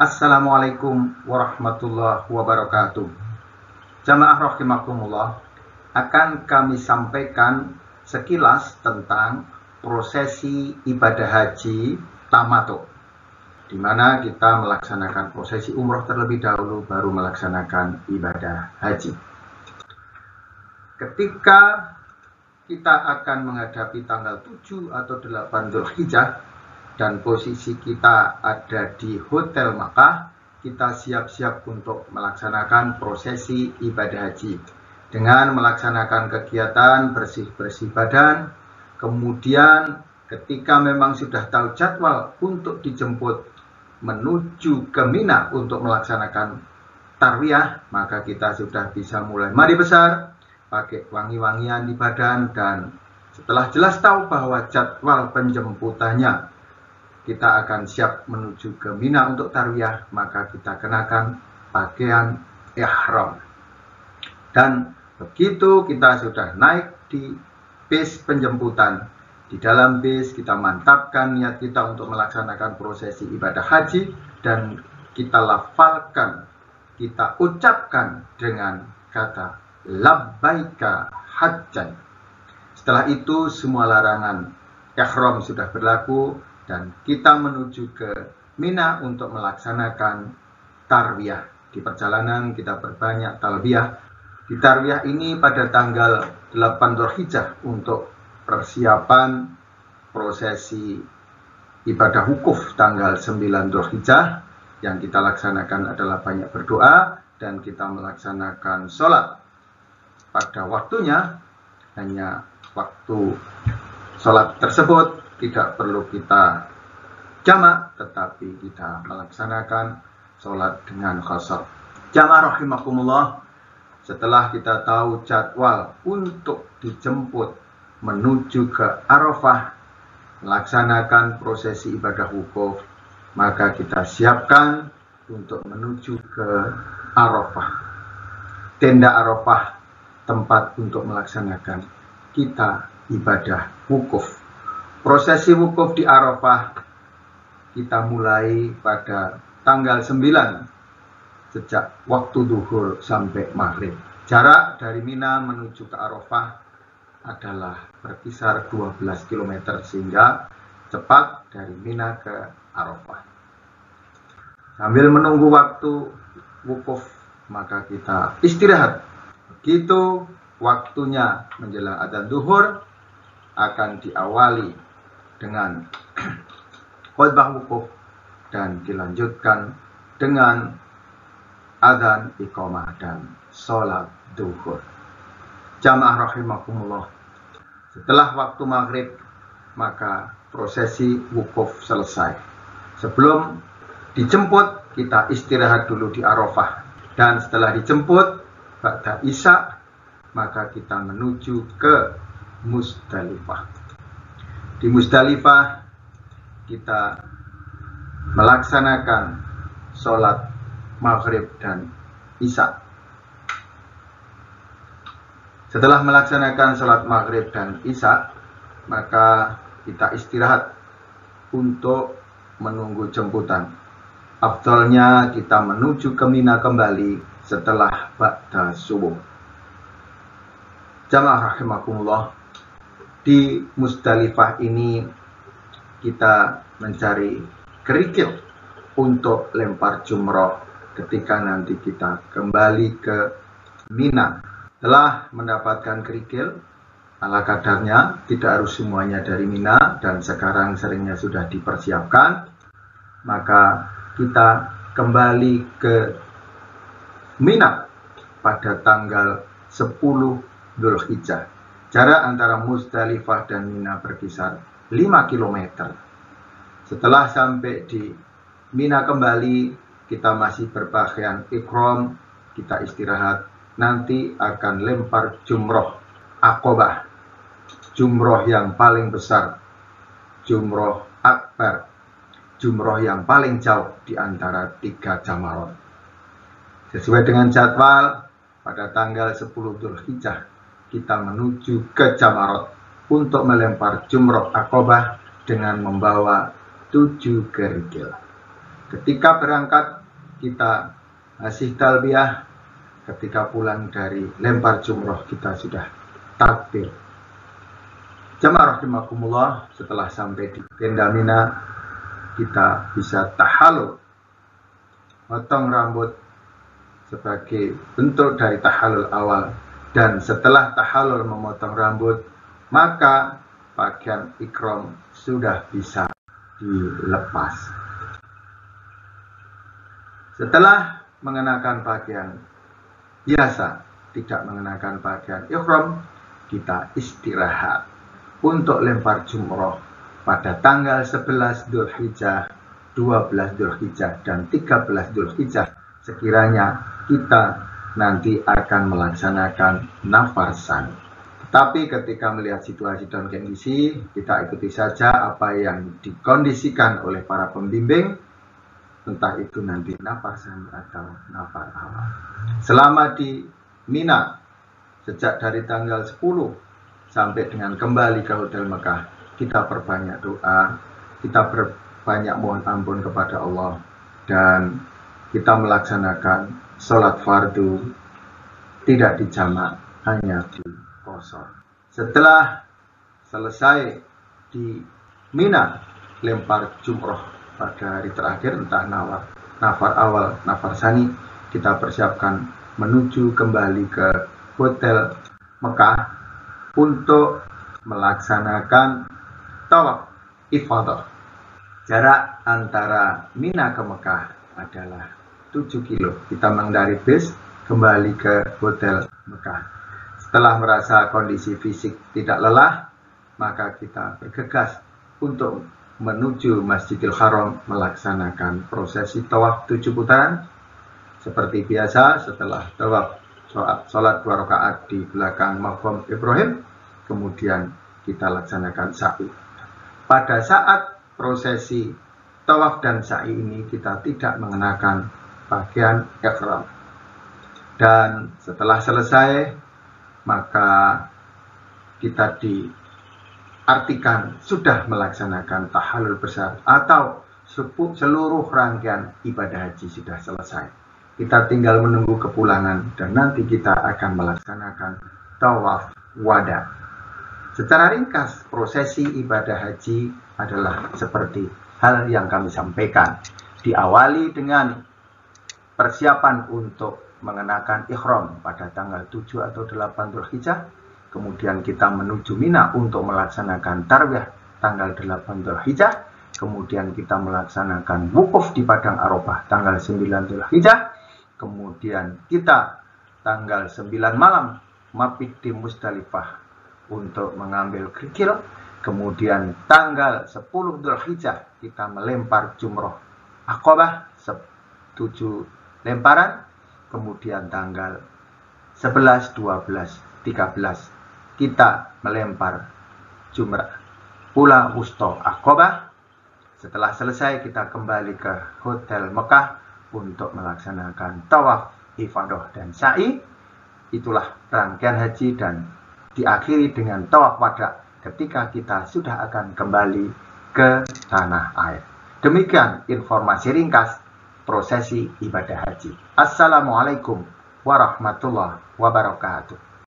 Assalamualaikum warahmatullahi wabarakatuh. Jamaah rahimakumullah, akan kami sampaikan sekilas tentang prosesi ibadah haji tamato, di mana kita melaksanakan prosesi umroh terlebih dahulu baru melaksanakan ibadah haji. Ketika kita akan menghadapi tanggal 7 atau 8 Dzulhijjah dan posisi kita ada di Hotel Makkah, kita siap-siap untuk melaksanakan prosesi ibadah haji dengan melaksanakan kegiatan bersih-bersih badan. Kemudian ketika memang sudah tahu jadwal untuk dijemput menuju ke Mina untuk melaksanakan tarwiyah, maka kita sudah bisa mulai mandi besar, pakai wangi-wangian di badan, dan setelah jelas tahu bahwa jadwal penjemputannya kita akan siap menuju ke Mina untuk tarwiyah, maka kita kenakan pakaian ihram. Dan begitu kita sudah naik di bis penjemputan, di dalam bis kita mantapkan niat kita untuk melaksanakan prosesi ibadah haji dan kita lafalkan, kita ucapkan dengan kata labbaika hajjan. Setelah itu semua larangan ihram sudah berlaku dan kita menuju ke Mina untuk melaksanakan tarwiyah. Di perjalanan kita perbanyak talbiyah. Di tarwiyah ini pada tanggal 8 Dzulhijjah untuk persiapan prosesi ibadah wukuf tanggal 9 Dzulhijjah. Yang kita laksanakan adalah banyak berdoa dan kita melaksanakan sholat pada waktunya. Hanya waktu sholat tersebut tidak perlu kita jamak, tetapi kita melaksanakan sholat dengan qasar. Jamaah rahimakumullah, setelah kita tahu jadwal untuk dijemput menuju ke Arafah, melaksanakan prosesi ibadah wukuf, maka kita siapkan untuk menuju ke Arafah. Tenda Arafah, tempat untuk melaksanakan kita ibadah wukuf. Prosesi wukuf di Arafah kita mulai pada tanggal 9 sejak waktu duhur sampai maghrib. Jarak dari Mina menuju ke Arafah adalah berkisar 12 km sehingga cepat dari Mina ke Arafah. Sambil menunggu waktu wukuf, maka kita istirahat. Begitu waktunya menjelang adzan duhur akan diawali dengan khutbah wukuf dan dilanjutkan dengan adzan, iqamah, dan sholat duhur. Jamaah rahimakumullah, setelah waktu maghrib maka prosesi wukuf selesai. Sebelum dijemput kita istirahat dulu di Arafah, dan setelah dijemput ba'da isya maka kita menuju ke Musdalifah. Di Musdalifah kita melaksanakan sholat maghrib dan isya. Setelah melaksanakan sholat maghrib dan isya, maka kita istirahat untuk menunggu jemputan. Afdalnya kita menuju ke Mina kembali setelah ba'da subuh. Jamaah rahimakumullah, di Musdalifah ini kita mencari kerikil untuk lempar jumroh ketika nanti kita kembali ke Mina. Telah mendapatkan kerikil ala kadarnya, tidak harus semuanya dari Mina, dan sekarang seringnya sudah dipersiapkan, maka kita kembali ke Mina pada tanggal 10 Dzulhijjah. Jarak antara Musdalifah dan Mina berkisar 5 km. Setelah sampai di Mina kembali, kita masih berpakaian ihram, kita istirahat. Nanti akan lempar jumroh Aqobah, jumroh yang paling besar, jumroh akbar, jumroh yang paling jauh di antara 3 jamarot. Sesuai dengan jadwal, pada tanggal 10 Dzulhijjah kita menuju ke jamarot untuk melempar jumroh Aqobah dengan membawa 7 kerikil. Ketika berangkat kita masih talbiyah, ketika pulang dari lempar jumroh kita sudah takbir. Jamaah rahimakumullah, setelah sampai di tenda Mina kita bisa tahallul, potong rambut sebagai bentuk dari tahallul awal, dan setelah tahallul memotong rambut maka pakaian ihram sudah bisa dilepas. Setelah mengenakan pakaian biasa, tidak mengenakan pakaian ihram, kita istirahat untuk lempar jumroh pada tanggal 11 Dzulhijjah, 12 Dzulhijjah, dan 13 Dzulhijjah. Sekiranya kita nanti akan melaksanakan nafar sani. Tetapi ketika melihat situasi dan kondisi, kita ikuti saja apa yang dikondisikan oleh para pembimbing, entah itu nanti nafar sani atau nafar awal. Selama di Mina, sejak dari tanggal 10 sampai dengan kembali ke Hotel Mekah, kita perbanyak doa, kita perbanyak mohon ampun kepada Allah, dan kita melaksanakan sholat fardu tidak dijamak, hanya di qashar. Setelah selesai di Mina lempar jumroh pada hari terakhir, entah nafar awal, nafar sani, kita persiapkan menuju kembali ke Hotel Mekah untuk melaksanakan tawaf ifadah. Jarak antara Mina ke Mekah adalah 7 kilo. Kita mengendari bis kembali ke Hotel Mekah. Setelah merasa kondisi fisik tidak lelah, maka kita bergegas untuk menuju Masjidil Haram melaksanakan prosesi tawaf 7 putaran. Seperti biasa, setelah tawaf sholat 2 rakaat di belakang Maqam Ibrahim, kemudian kita laksanakan sa'i. Pada saat prosesi tawaf dan sa'i ini kita tidak mengenakan pakaian ihram. Dan setelah selesai, maka kita diartikan sudah melaksanakan tahallul besar atau seluruh rangkaian ibadah haji sudah selesai. Kita tinggal menunggu kepulangan dan nanti kita akan melaksanakan tawaf wada. Secara ringkas, prosesi ibadah haji adalah seperti hal yang kami sampaikan. Diawali dengan persiapan untuk mengenakan ihram pada tanggal 7 atau 8 Dzulhijjah. Kemudian kita menuju Mina untuk melaksanakan tarwiyah tanggal 8 Dzulhijjah. Kemudian kita melaksanakan wukuf di Padang Arafah tanggal 9 Dzulhijjah. Kemudian kita tanggal 9 malam mabit di Musdalifah untuk mengambil kerikil. Kemudian tanggal 10 Dzulhijjah kita melempar jumroh Aqabah 7 lemparan. Kemudian tanggal 11, 12, 13 kita melempar jumrah Ula Wusta Aqabah. Setelah selesai kita kembali ke Hotel Mekah untuk melaksanakan tawaf ifadah dan sa'i. Itulah rangkaian haji dan diakhiri dengan tawaf wada ketika kita sudah akan kembali ke tanah air. Demikian informasi ringkas prosesi ibadah haji. Assalamualaikum warahmatullahi wabarakatuh.